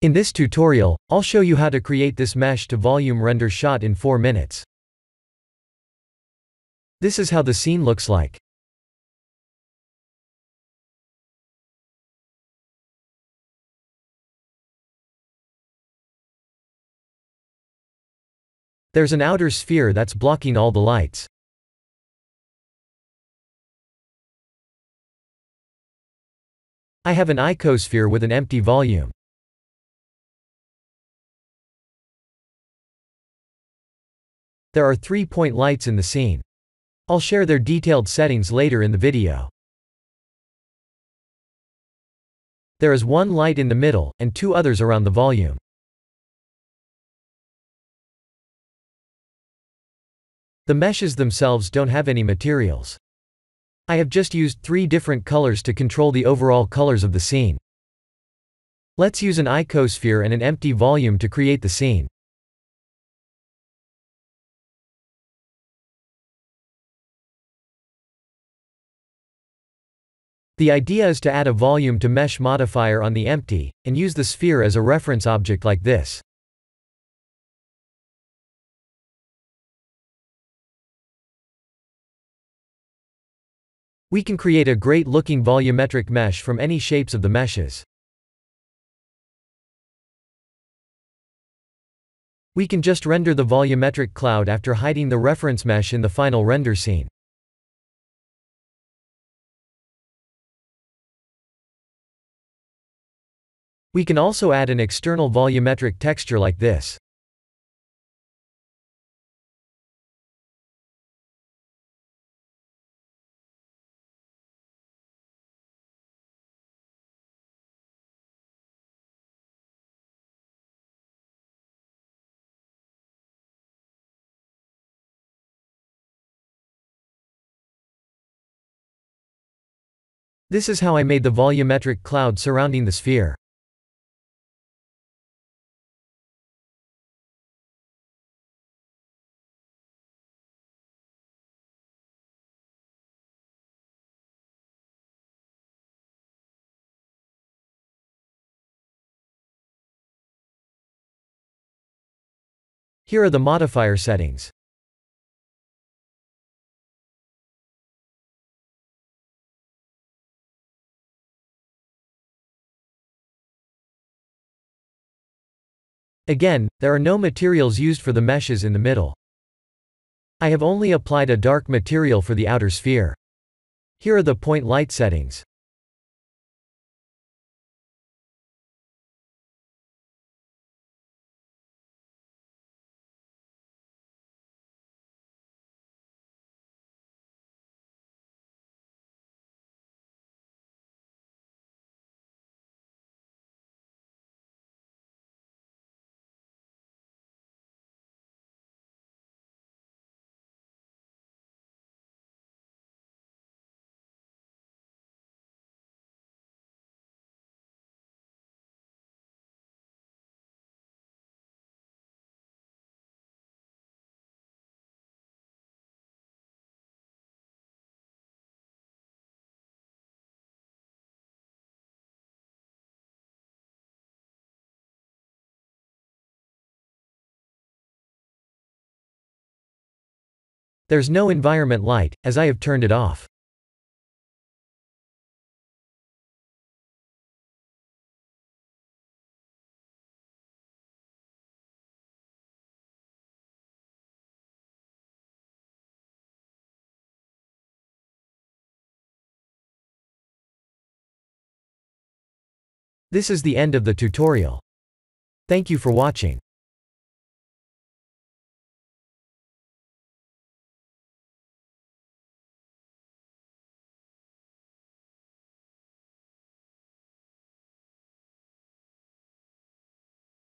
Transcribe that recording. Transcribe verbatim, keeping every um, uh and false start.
In this tutorial, I'll show you how to create this mesh to volume render shot in four minutes. This is how the scene looks like. There's an outer sphere that's blocking all the lights. I have an icosphere with an empty volume. There are three point lights in the scene. I'll share their detailed settings later in the video. There is one light in the middle, and two others around the volume. The meshes themselves don't have any materials. I have just used three different colors to control the overall colors of the scene. Let's use an icosphere and an empty volume to create the scene. The idea is to add a volume to mesh modifier on the empty, and use the sphere as a reference object like this. We can create a great looking volumetric mesh from any shapes of the meshes. We can just render the volumetric cloud after hiding the reference mesh in the final render scene. We can also add an external volumetric texture like this. This is how I made the volumetric cloud surrounding the sphere. Here are the modifier settings. Again, there are no materials used for the meshes in the middle. I have only applied a dark material for the outer sphere. Here are the point light settings. There's no environment light, as I have turned it off. This is the end of the tutorial. Thank you for watching.